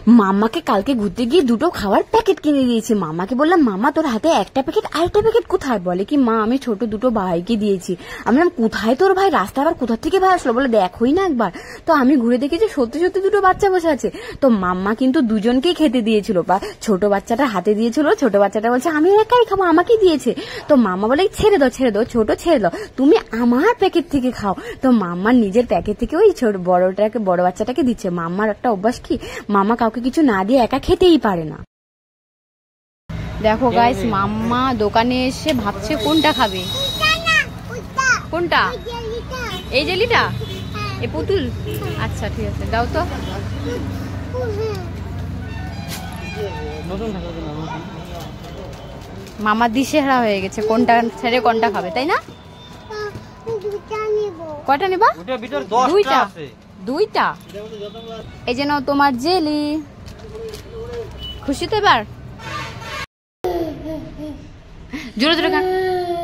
মাম্মাকে কালকে ঘুরতে গিয়ে দুটো খাওয়ার প্যাকেট কিনে দিয়েছি। মামাকে বললাম মামা তোর হাতে একটা প্যাকেট, আরেকটা প্যাকেট কোথায়? বলে কি মা আমি ছোট দুটো ভাইকে দিয়েছি। আমি বললাম কোথায় তোর ভাই? রাস্তা আবার কোথা থেকে ভাই আসলো? বলে দেখোই না একবার। তো আমি ঘুরে দেখেছি সত্যি সত্যি দুটো বাচ্চা বসে আছে। তো মাম্মা কিন্তু দুজনকেই খেতে দিয়েছিল, বা ছোট বাচ্চাটা হাতে দিয়েছিল, ছোট বাচ্চাটা বলছে আমি একাই খাবো, আমাকে দিয়েছে। তো মাম্মা বলে ছেড়ে দাও ছেড়ে দাও, ছোট ছেড়ে দাও, তুমি আমার প্যাকেট থেকে খাও। তো মাম্মার নিজের প্যাকেট থেকে ওই ছোট বড় বাচ্চাটাকে দিচ্ছে। মাম্মার একটা অভ্যাস কি, মাম্মা কাউকে কিছু না দিয়ে একা খেতেই পারে না। দেখো গাইস, মাম্মা দোকানে এসে ভাবছে কোনটা খাবে। কোনটা? এই জেলিটা? এই পুতুল? আচ্ছা ঠিক আছে, দাও তো। মামা দিশেহারা হয়ে গেছে, কোনটা ছেড়ে কোনটা খাবে, তাই না? কয়টা নেবা? দুইটা। দুইটা? এই যে নাও তোমার জেলি। খুশি তো এবার? জোরে জোরে কান।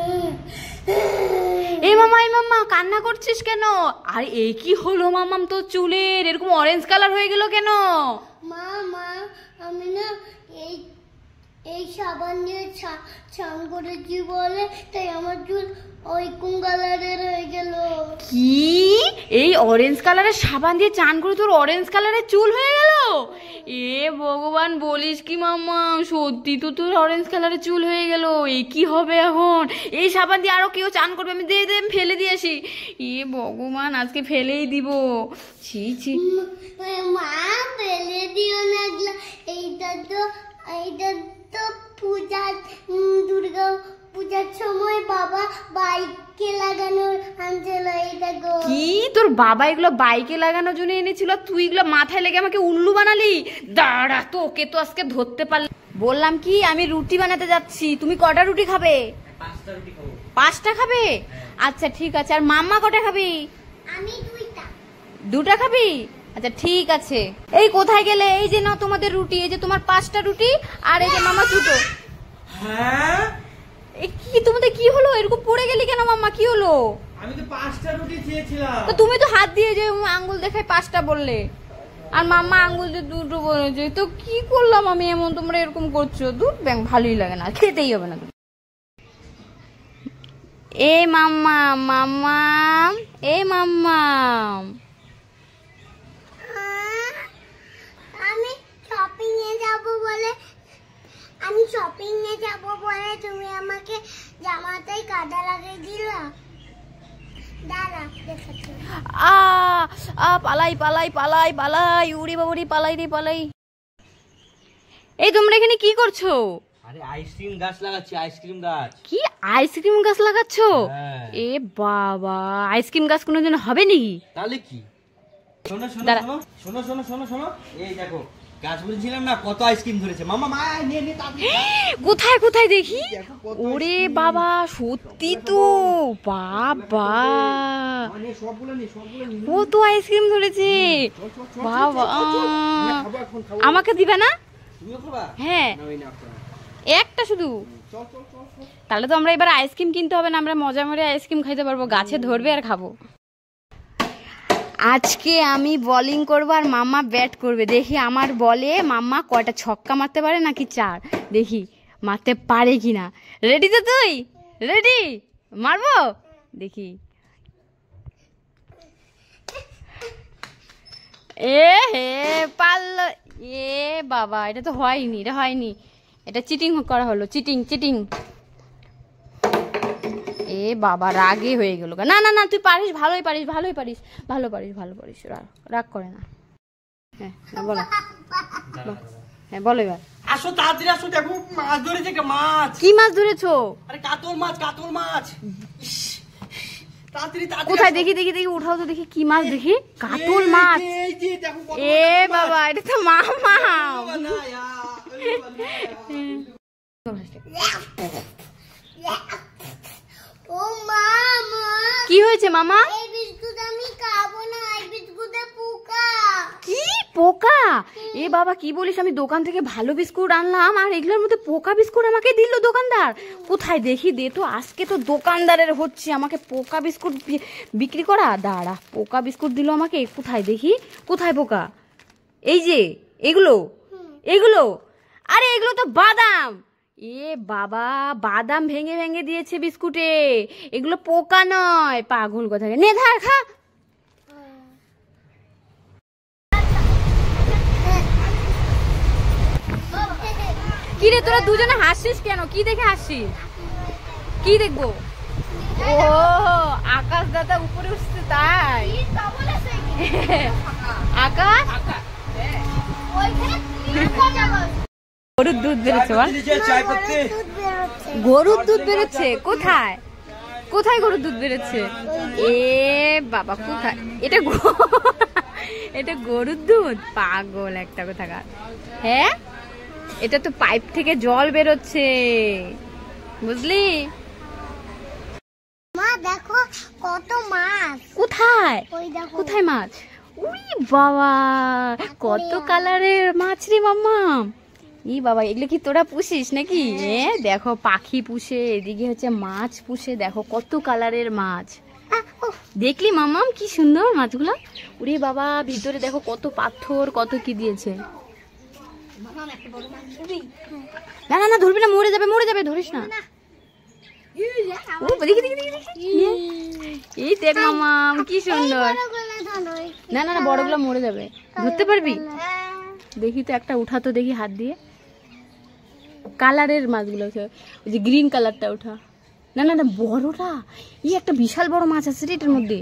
এই মামা কান্না করছিস কেন? আর এই কি হলো মামাম, তো চুলের এরকম অরেঞ্জ কালার হয়ে গেল কেন? মা আমি না এই সাবান দিয়ে চান করেছি বলে তাই আমার চুল ওই কোন কালারের হয়ে গেল। কি? এই অরেঞ্জ কালারের সাবান দিয়ে চান করে তোর অরেঞ্জ কালারের চুল হয়ে গেল? এ ভগবান, বলিস কি মাম্মা, সত্যি তো তোর অরেঞ্জ কালারের চুল হয়ে গেল। এ কি হবে এখন? এই সাবান দিয়ে আরো কেউ চান করবে? আমি দিয়ে ফেলে দিয়ে আসি। এ ভগবান, আজকে ফেলেই দিব। ছি ছি মা, ফেলে দিও না। এইটা তো দুর্গা পূজার সময় বাবা বাইকে লাগানো আনছিল। এইটা গো। কি তোর বাবা এগুলো বাইকে লাগানোর জন্য এনেছিল? তুই এগুলো মাথায় লেগে আমাকে উল্লু বানালি? দাঁড়া, তোকে তো আজকে ধরতে পারলি। বললাম কি আমি রুটি বানাতে যাচ্ছি। তুমি কটা রুটি খাবে? 5টা রুটি খাবো। 5টা খাবে? আচ্ছা ঠিক আছে। আর মাম্মা কটা খাবি? আমি 2টা। 2টা খাবি? আচ্ছা ঠিক আছে। এই কোথায় গেলে? এই যে নাও তোমাদের রুটি, এই যে তোমার 5টা রুটি, আর এই যে মামা 2টো। হ্যাঁ কি তোমাদের কি হলো? এরকম পড়ে গেলি কেন মাম্মা? কি হলো? আমি তো 5টা রুটি চেয়েছিলাম। তো তুমি তো হাত দিয়ে যে আঙ্গুল দেখায় 5টা বললে, আর মাম্মা আঙ্গুল দিয়ে 2টো বলেছে। তো কি করলাম আমি এমন? তোমরা এরকম করছো, দুধ ব্যাং ভালোই লাগে না, খেতেই হবে না। এ মাম্মা মাম্মা, এ মাম্মা, আমি শপিং এ যাব বলে তুমি আমাকে জামাতেই কাদা লাগিয়ে দিলা। দাঁড়া দেখাচ্ছি। পালাই পালাই পালাই পালাই, উড়ি বাবুরি, পালাই রে পালাই। এই তোমরা এখানে কি করছো? আরে আইসক্রিম গাছ লাগাচ্ছি, আইসক্রিম গাছ। কি আইসক্রিম গাছ লাগাচ্ছো? এ বাবা, আইসক্রিম গাছ কোনোদিন হবে নাকি? তাহলে কি? শোনো শোনো শোনো শোনো শোনো শোনো, এই দেখো গাছ বলছিলাম না, কত আইসক্রিম ধরেছে। মামা নিয়ে কোথায় কোথায় দেখি? ওরে বাবা, সত্যি তো, বাবা কত আইসক্রিম ধরেছে। বাবা, আমাকে দিবে না? হ্যাঁ, একটা শুধু। তাহলে তো আমরা এবার আইসক্রিম কিনতে হবে না, আমরা মজা করে আইসক্রিম খাইতে পারবো। গাছে ধরবে আর খাবো। আজকে আমি বোলিং করবো আর মাম্মা ব্যাট করবে। দেখি আমার বলে মাম্মা কয়টা ছক্কা মারতে পারে নাকি 4, দেখি মারতে পারে কিনা। রেডি তো? তুই রেডি? মারবো, দেখি। এ হে পারলো। এ বাবা, এটা তো হয়নি, এটা হয়নি, এটা চিটিং করা হলো, চিটিং চিটিং। এ বাবা, রাগে হয়ে গেল। না না না, তুই পারিস, ভালোই পারিস, ভালোই পারিস, ভালো পারিস, ভালো পারিস, রাগ করে না। হ্যাঁ বলো, হ্যাঁ বলো এবার। আসো তাড়াতাড়ি আসো, দেখো মাছ ধরেছে। মাছ? কি মাছ ধরেছো? আরে কাতল মাছ, কাতল মাছ। তাড়াতাড়ি তাড়াতাড়ি কোথায়? দেখি দেখি দেখি, উঠাও তো দেখি কি মাছ। দেখি কাতল মাছ। এ বাবা, এটা তো মামা। ও মামা, কি হয়েছে মামা? এই বিস্কুট আমি খাবো না, এই বিস্কুটে পোকা। কি পোকা? এ বাবা কি বলিস? আমি দোকান থেকে ভালো বিস্কুট আনলাম আর এগুলোর মধ্যে পোকা বিস্কুট আমাকে দিল দোকানদার। কোথায় দেখি, দে তো। আজকে তো দোকানদারের হচ্ছে আমাকে পোকা বিস্কুট বিক্রি করা। দাঁড়া, পোকা বিস্কুট দিল আমাকে। কোথায় দেখি, কোথায় পোকা? এই যে এগুলো এগুলো আরে এগুলো তো বাদাম। এ বাবা, বাদাম ভেঙে ভেঙে দিয়েছে বিস্কুটে, এগুলো পোকা নয়, পাগল কোথায়। নে ধর খা। কি রে তোরা দুজনে হাসছিস কেন? কি দেখে হাসছিস? কি দেখবো? ও আকাশ দাদা উপরে উঠছে তাই? আকাশ গরুর দুধ বেরোচ্ছে। গরুর দুধ বেরোচ্ছে কোথায়? কোথায় গরুর দুধ বেরোচ্ছে? এ বাবা কোথায়? এটা গরুর দুধ? পাগল একটা কোথাকার। হ্যাঁ, এটা তো পাইপ থেকে জল বেরোচ্ছে, বুঝলি? মা দেখো কত মাছ। কোথায়? কোথায় মাছ? উই বাবা, কত কালারের মাছ রে মাম্মা। ই বাবা, এগুলো কি তোরা পুষিস নাকি? দেখো পাখি পুষে, এদিকে হচ্ছে মাছ পুষে, দেখো কত কালারের মাছ। দেখলি মাম্মাম কি সুন্দর মাছগুলো? ওরে বাবা, ভিতরে দেখো কত পাথর, কত কি দিয়েছে। না না না, ধরবি না, মরে যাবে মরে যাবে, ধরিস না। এই দেখ মামাম কি সুন্দর। না না না, বড়গুলো মরে যাবে, ধরতে পারবি? দেখি তো একটা উঠা তো দেখি হাত দিয়ে। কালারের মাছগুলো, ওই যে গ্রিন কালারটা উঠা। না না না, বড়টা। এই একটা বিশাল বড় মাছ আছে রে এটার মধ্যে।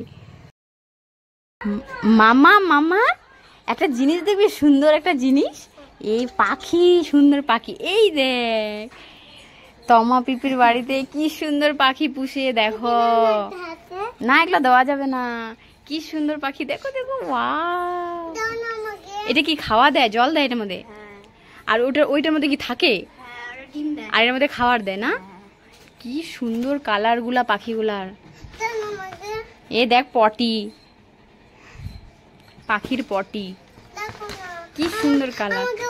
মামা মামা একটা জিনিস দেখবি, সুন্দর একটা জিনিস। এই পাখি, সুন্দর পাখি। এই দেখ তমা পিপির বাড়িতে কি সুন্দর পাখি পুষে, দেখো। না এগুলো দেওয়া যাবে না। কি সুন্দর পাখি, দেখো দেখো। ওয়াও, এটা কি খাওয়া দেয়? জল দেয় এটার মধ্যে? আর ওইটার মধ্যে কি থাকে? আর এর মধ্যে খাবার দেয় না? কি সুন্দর কালার গুলা পাখিগুলার। এ দেখ পটি, পাখির পটি, কি সুন্দর কালার।